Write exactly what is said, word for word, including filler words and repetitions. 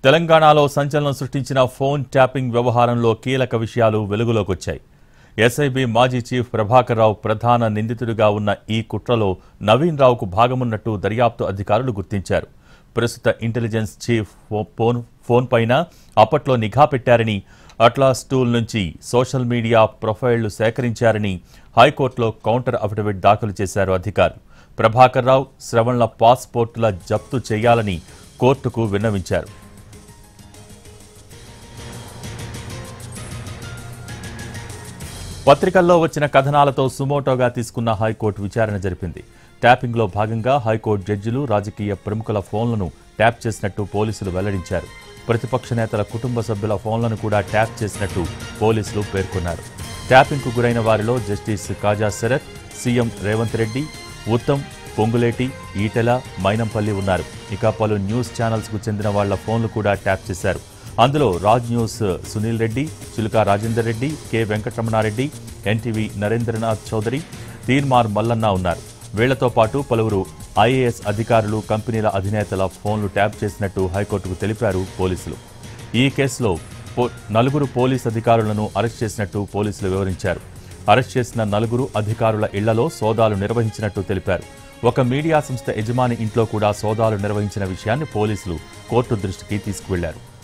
తెలంగాణలో సంచలనం సృష్టించిన ఫోన్ ట్యాపింగ్ వ్యవహారంలో కీలక విషయాలు వెలుగులోకి వచ్చాయి. ఎస్ఐబి మాజీ చీఫ్ ప్రభాకర్ రావు ప్రధాన నిందితుడిగా ఉన్న ఈ కుట్రలో నవీన్ రావుకు భాగమున్నట్టు దర్యాప్తు అధికారులు గుర్తించారు. ప్రస్తుత ఇంటెలిజెన్స్ చీఫ్ ఫోన్ ఫోన్ పైన అప్పట్లో నిఘా పెట్టారని, అట్లాస్ టూల్ నుంచి సోషల్ మీడియా ప్రొఫైళ్లు సేకరించారని హైకోర్టులో కౌంటర్ అఫిడవిట్ దాఖలు చేశారు అధికారులు. ప్రభాకర్ రావు, శ్రవణ్ల పాస్పోర్టుల జప్తు చేయాలని కోర్టుకు విన్నవించారు. పత్రికల్లో వచ్చిన కథనాలతో సుమోటోగా తీసుకున్న హైకోర్టు విచారణ జరిపింది. ట్యాపింగ్లో భాగంగా హైకోర్టు జడ్జిలు, రాజకీయ ప్రముఖుల ఫోన్లను ట్యాప్ చేసినట్టు పోలీసులు వెల్లడించారు. ప్రతిపక్ష నేతల కుటుంబ సభ్యుల ఫోన్లను కూడా ట్యాప్ చేసినట్టు పోలీసులు పేర్కొన్నారు. ట్యాపింగ్కు గురైన వారిలో జస్టిస్ కాజా శరత్, సీఎం రేవంత్ రెడ్డి, ఉత్తమ్, పొంగులేటి, ఈటెల, మైనంపల్లి ఉన్నారు. ఇక పలు న్యూస్ ఛానల్స్కు చెందిన వాళ్ల ఫోన్లు కూడా ట్యాప్ చేశారు. అందులో Raj news Sunil Reddy, Chiluka Rajender Reddy, K Venkataramana Reddy, NTV Narendranath Chowdary, Teenmar Mallanna ఉన్నారు. వీళ్లతో పాటు పలువురు ఐఏఎస్ అధికారులు, కంపెనీల అధినేతల ఫోన్లు ట్యాప్ చేసినట్టు హైకోర్టుకు తెలిపారు పోలీసులు. ఈ కేసులో నలుగురు పోలీస్ అధికారులను అరెస్ట్ చేసినట్టు పోలీసులు వివరించారు. అరెస్ట్ చేసిన నలుగురు అధికారుల ఇళ్లలో సోదాలు నిర్వహించినట్టు తెలిపారు. ఒక మీడియా సంస్థ యజమాని ఇంట్లో కూడా సోదాలు నిర్వహించిన విషయాన్ని పోలీసులు కోర్టు దృష్టికి తీసుకువెళ్లారు.